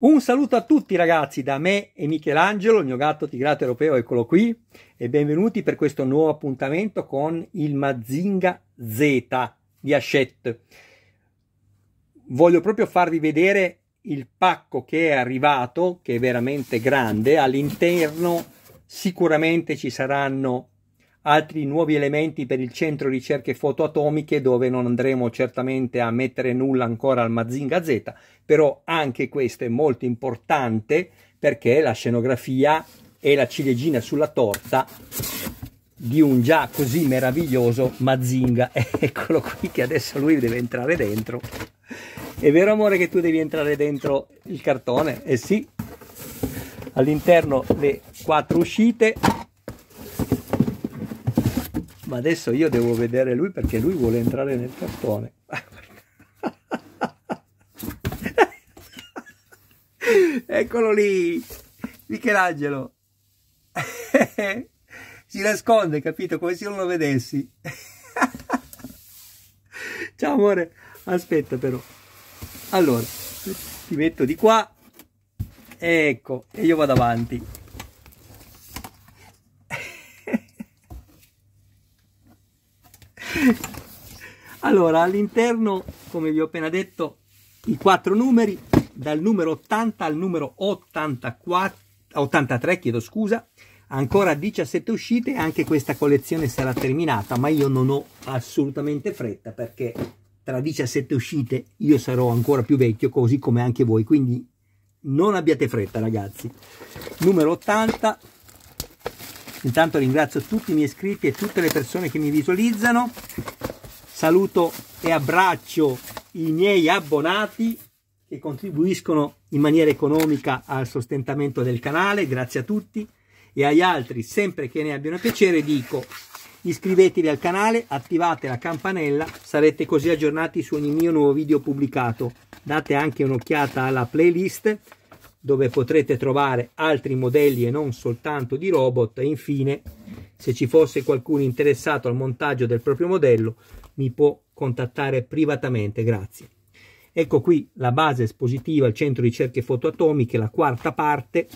Un saluto a tutti ragazzi da me e Michelangelo, il mio gatto tigrato europeo, eccolo qui, e benvenuti per questo nuovo appuntamento con il Mazinga Z di Hachette. Voglio proprio farvi vedere il pacco che è arrivato, che è veramente grande. All'interno sicuramente ci saranno altri nuovi elementi per il centro ricerche fotoatomiche, dove non andremo certamente a mettere nulla ancora al Mazinga Z, però anche questo è molto importante perché la scenografia è la ciliegina sulla torta di un già così meraviglioso Mazinga. Eccolo qui che adesso lui deve entrare dentro. È vero amore che tu devi entrare dentro il cartone? Eh sì, all'interno le 4 uscite. Ma adesso io devo vedere lui perché lui vuole entrare nel cartone. Eccolo lì, Michelangelo. Si nasconde, capito? Come se io non lo vedessi. Ciao amore, aspetta però. Allora, ti metto di qua. Ecco, e io vado avanti. Allora, all'interno, come vi ho appena detto, i 4 numeri, dal numero 80 al numero 83, chiedo scusa, ancora 17 uscite, anche questa collezione sarà terminata, ma io non ho assolutamente fretta perché tra 17 uscite io sarò ancora più vecchio, così come anche voi, quindi non abbiate fretta ragazzi. Numero 80. Intanto ringrazio tutti i miei iscritti e tutte le persone che mi visualizzano. Saluto e abbraccio i miei abbonati che contribuiscono in maniera economica al sostentamento del canale, grazie a tutti, e agli altri, sempre che ne abbiano piacere, dico iscrivetevi al canale, attivate la campanella, sarete così aggiornati su ogni mio nuovo video pubblicato. Date anche un'occhiata alla playlist dove potrete trovare altri modelli e non soltanto di robot, e infine se ci fosse qualcuno interessato al montaggio del proprio modello mi può contattare privatamente, grazie. Ecco qui la base espositiva, il centro ricerche fotoatomiche, la 4ª parte.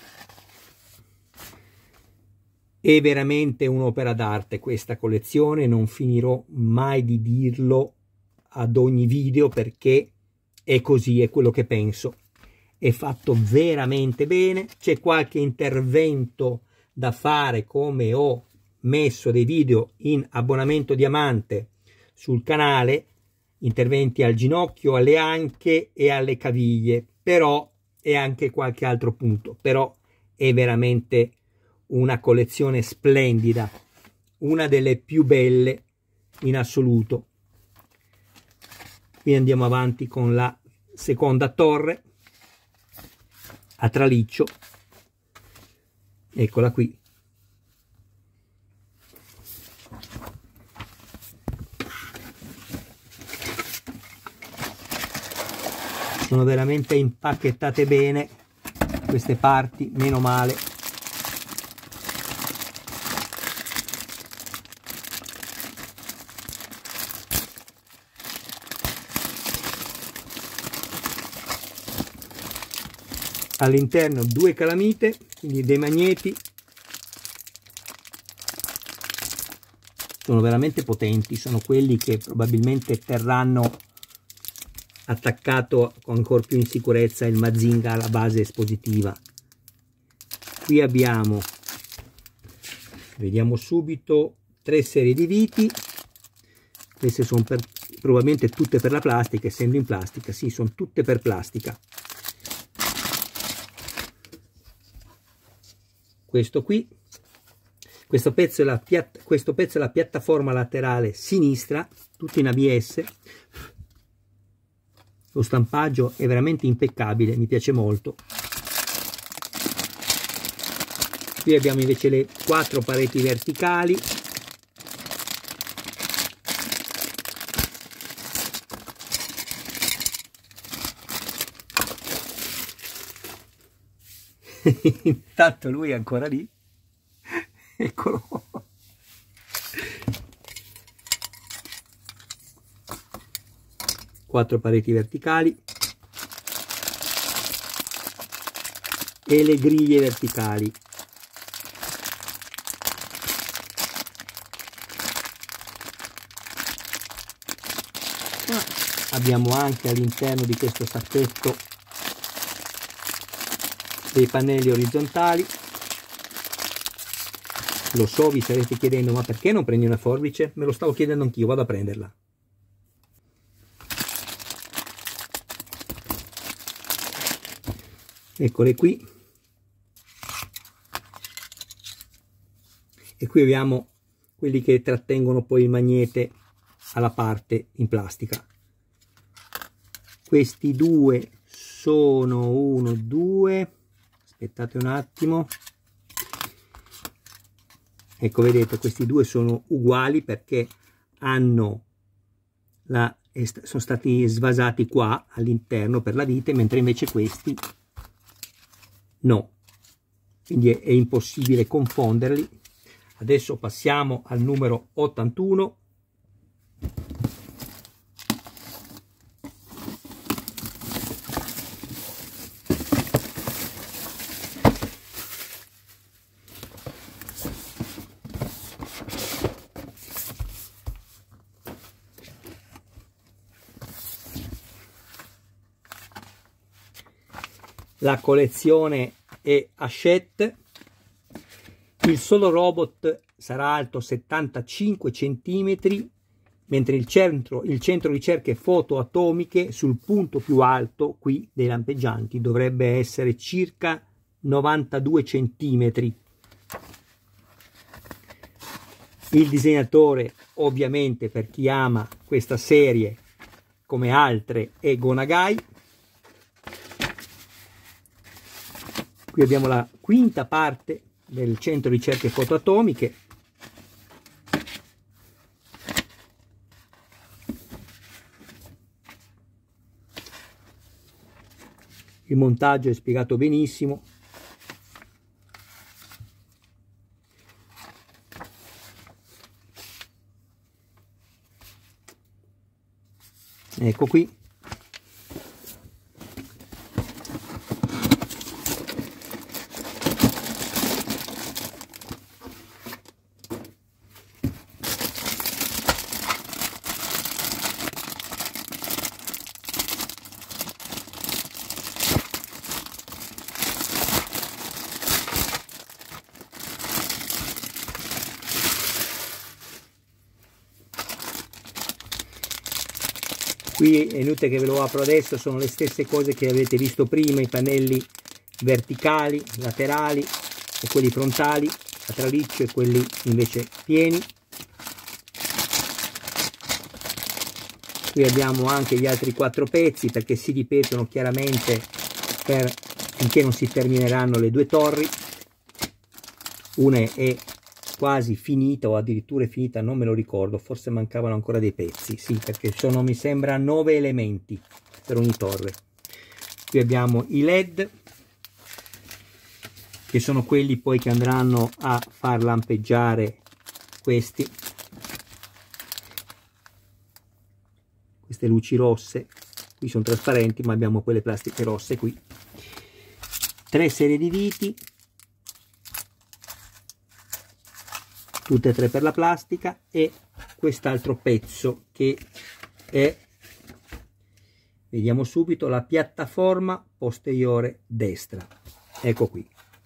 È veramente un'opera d'arte questa collezione, non finirò mai di dirlo ad ogni video perché è così, è quello che penso. È fatto veramente bene, c'è qualche intervento da fare, come ho messo dei video in abbonamento diamante sul canale, interventi al ginocchio, alle anche e alle caviglie, però e anche qualche altro punto, però è veramente una collezione splendida, una delle più belle in assoluto. Qui andiamo avanti con la seconda torre a traliccio, eccola qui. Sono veramente impacchettate bene queste parti, meno male. All'interno 2 calamite, quindi dei magneti. Sono veramente potenti, sono quelli che probabilmente terranno attaccato con ancora più in sicurezza il Mazinga alla base espositiva. Qui abbiamo, vediamo subito, 3 serie di viti. Queste sono probabilmente tutte per la plastica, essendo in plastica, sì, sono tutte per plastica. Questo qui, questo pezzo è la piattaforma laterale sinistra, tutto in ABS. Lo stampaggio è veramente impeccabile, mi piace molto. Qui abbiamo invece le 4 pareti verticali. Intanto lui è ancora lì. Eccolo. 4 pareti verticali. e le griglie verticali. Abbiamo anche all'interno di questo sacchetto dei pannelli orizzontali. Lo so, vi starete chiedendo, ma perché non prendi una forbice? Me lo stavo chiedendo anch'io, vado a prenderla. Eccole qui. E qui abbiamo quelli che trattengono poi il magnete alla parte in plastica. Questi due sono 1, 2, aspettate un attimo, ecco, vedete, questi due sono uguali perché hanno sono stati svasati qua all'interno per la vite, mentre invece questi no, quindi è impossibile confonderli. Adesso passiamo al numero 81. La collezione è Hachette. Il solo robot sarà alto 75 cm, mentre il centro ricerche fotoatomiche sul punto più alto qui dei lampeggianti dovrebbe essere circa 92 cm. Il disegnatore, ovviamente, per chi ama questa serie come altre, è Go Nagai. Qui abbiamo la quinta parte del centro ricerche fotoatomiche. Il montaggio è spiegato benissimo. Ecco qui. Qui è inutile che ve lo apro adesso, sono le stesse cose che avete visto prima, i pannelli verticali, laterali e quelli frontali, a traliccio e quelli invece pieni. Qui abbiamo anche gli altri 4 pezzi perché si ripetono chiaramente finché non si termineranno le 2 torri. Una è quasi finita o addirittura è finita, non me lo ricordo, forse mancavano ancora dei pezzi, sì, perché sono, mi sembra, 9 elementi per ogni torre. Qui abbiamo i LED, che sono quelli poi che andranno a far lampeggiare queste luci rosse. Qui sono trasparenti, ma abbiamo quelle plastiche rosse qui. 3 serie di viti, tutte e 3 per la plastica, e quest'altro pezzo che è, vediamo subito, la piattaforma posteriore destra. Ecco qui.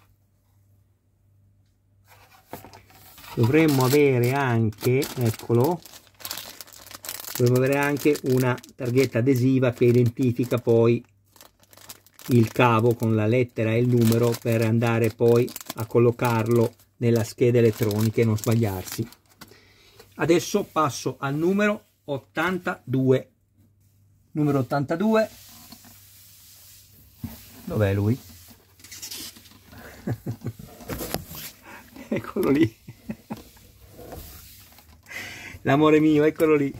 Dovremmo avere anche, eccolo, dovremmo avere anche una targhetta adesiva che identifica poi il cavo con la lettera e il numero per andare poi a collocarlo nella scheda elettronica e non sbagliarsi. Adesso passo al numero 82. Numero 82. Dov'è lui? Eccolo lì. L'amore mio, eccolo lì.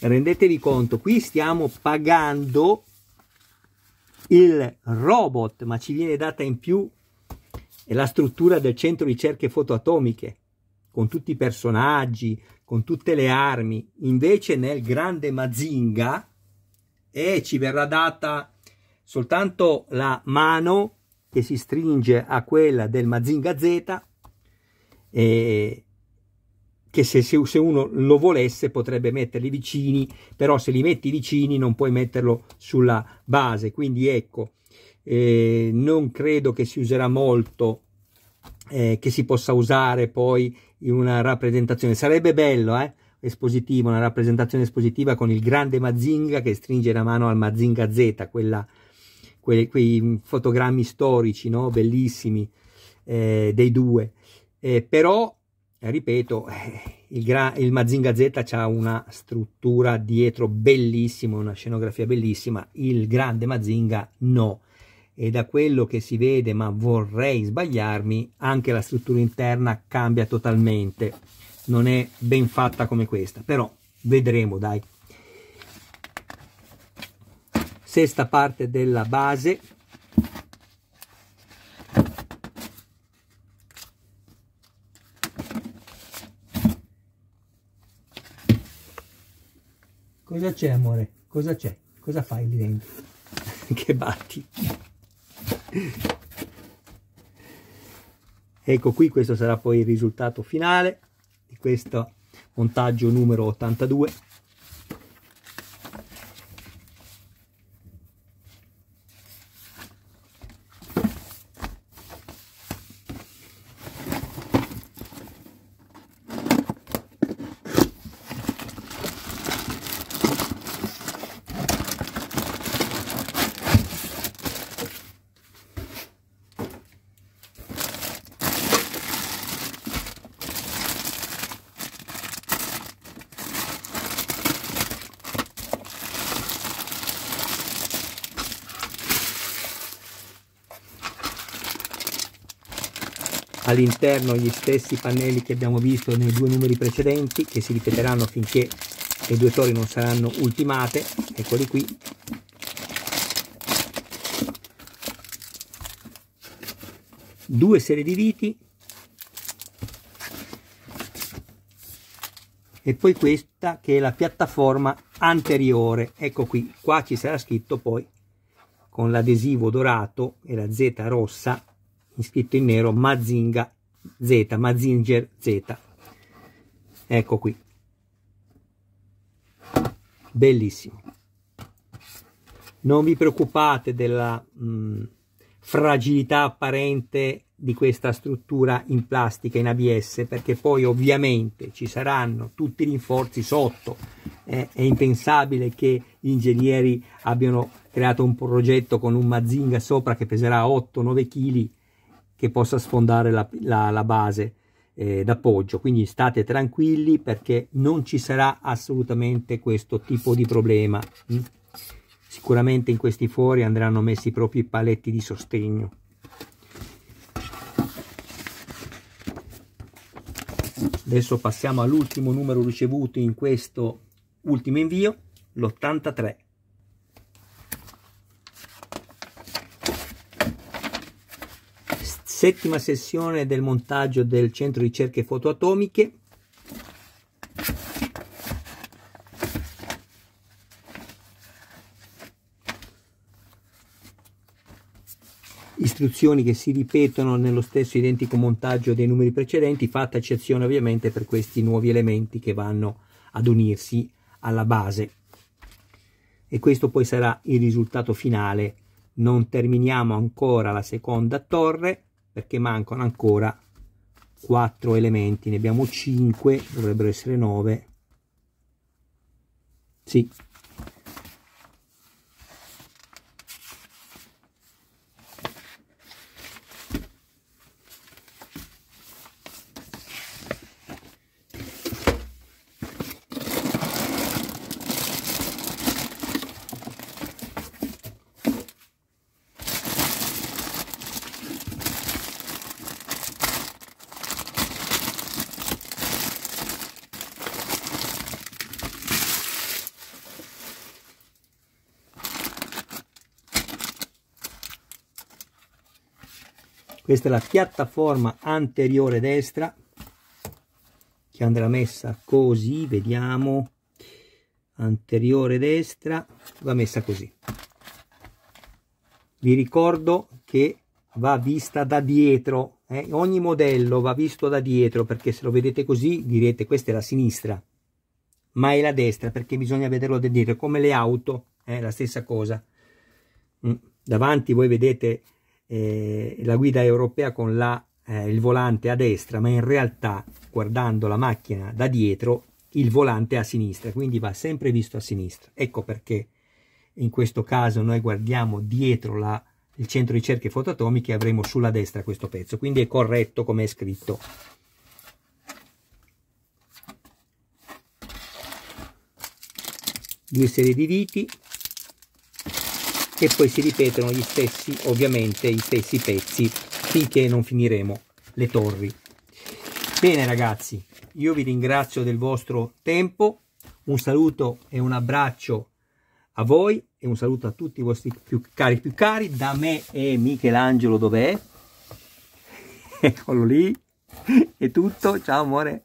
rendetevi conto, qui stiamo pagando il robot, ma ci viene data in più la struttura del centro ricerche fotoatomiche, con tutti i personaggi, con tutte le armi. Invece nel grande Mazinga ci verrà data soltanto la mano che si stringe a quella del Mazinga Z, che se uno lo volesse potrebbe metterli vicini, però se li metti vicini non puoi metterlo sulla base. Quindi ecco, non credo che si userà molto, che si possa usare poi in una rappresentazione. Sarebbe bello, espositivo, una rappresentazione espositiva con il grande Mazinga che stringe la mano al Mazinga Z, quei fotogrammi storici, no? Bellissimi, dei due. Però ripeto, il Mazinga Z ha una struttura dietro bellissima, una scenografia bellissima, il grande Mazinga no, e da quello che si vede, ma vorrei sbagliarmi, anche la struttura interna cambia totalmente, non è ben fatta come questa, però vedremo, dai. Sesta parte della base. Cosa c'è, amore? Cosa c'è? Cosa fai lì dentro? Che batti? Ecco qui, questo sarà poi il risultato finale di questo montaggio numero 82. All'interno gli stessi pannelli che abbiamo visto nei due numeri precedenti, che si ripeteranno finché le due torri non saranno ultimate. Eccoli qui. Due serie di viti e poi questa che è la piattaforma anteriore. Ecco qui, qua ci sarà scritto poi con l'adesivo dorato e la Z rossa, scritto in nero, Mazinga Z, Mazinger Z. Ecco qui, bellissimo. Non vi preoccupate della fragilità apparente di questa struttura in plastica in ABS, perché poi ovviamente ci saranno tutti i rinforzi sotto. È impensabile che gli ingegneri abbiano creato un progetto con un Mazinga sopra che peserà 8-9 kg, che possa sfondare la base d'appoggio. Quindi state tranquilli, perché non ci sarà assolutamente questo tipo di problema. Sicuramente in questi fori andranno messi proprio i paletti di sostegno. Adesso passiamo all'ultimo numero ricevuto in questo ultimo invio, l'83. Settima sessione del montaggio del centro ricerche fotoatomiche. Istruzioni che si ripetono nello stesso identico montaggio dei numeri precedenti, fatta eccezione ovviamente per questi nuovi elementi che vanno ad unirsi alla base. E questo poi sarà il risultato finale. Non terminiamo ancora la seconda torre, perché mancano ancora 4 elementi, ne abbiamo 5, dovrebbero essere 9. Sì. Questa è la piattaforma anteriore destra, che andrà messa così, vediamo, anteriore destra, va messa così. Vi ricordo che va vista da dietro, ogni modello va visto da dietro, perché se lo vedete così direte questa è la sinistra, ma è la destra, perché bisogna vederlo da dietro, come le auto, la stessa cosa. Davanti voi vedete la guida europea con il volante a destra, ma in realtà guardando la macchina da dietro il volante è a sinistra, quindi va sempre visto a sinistra. Ecco perché in questo caso noi guardiamo dietro il centro ricerche fotoatomiche e avremo sulla destra questo pezzo, quindi è corretto come è scritto. Due serie di viti e poi si ripetono gli stessi, ovviamente gli stessi pezzi finché non finiremo le torri. Bene ragazzi, io vi ringrazio del vostro tempo, un saluto e un abbraccio a voi e un saluto a tutti i vostri più cari, da me e Michelangelo, dov'è? Eccolo lì, è tutto, ciao amore,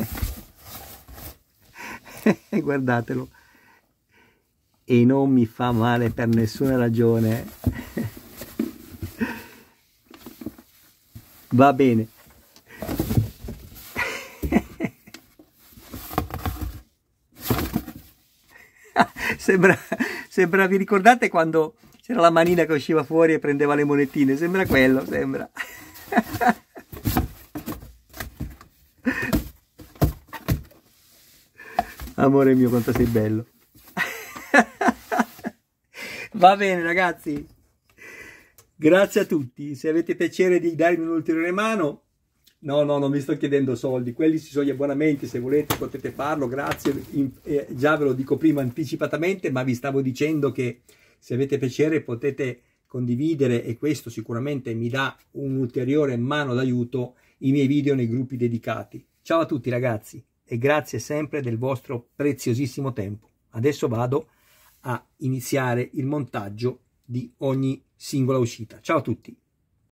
guardatelo, e non mi fa male per nessuna ragione, va bene. Sembra, vi ricordate quando c'era la manina che usciva fuori e prendeva le monetine? Sembra quello, sembra. Amore mio, quanto sei bello. Va bene ragazzi, grazie a tutti. Se avete piacere di darmi un'ulteriore mano, no, non vi sto chiedendo soldi, quelli ci sono gli abbonamenti, se volete potete farlo, grazie, già ve lo dico prima anticipatamente, ma vi stavo dicendo che se avete piacere potete condividere, e questo sicuramente mi dà un'ulteriore mano d'aiuto, i miei video nei gruppi dedicati. Ciao a tutti ragazzi e grazie sempre del vostro preziosissimo tempo. Adesso vado a iniziare il montaggio di ogni singola uscita. Ciao a tutti.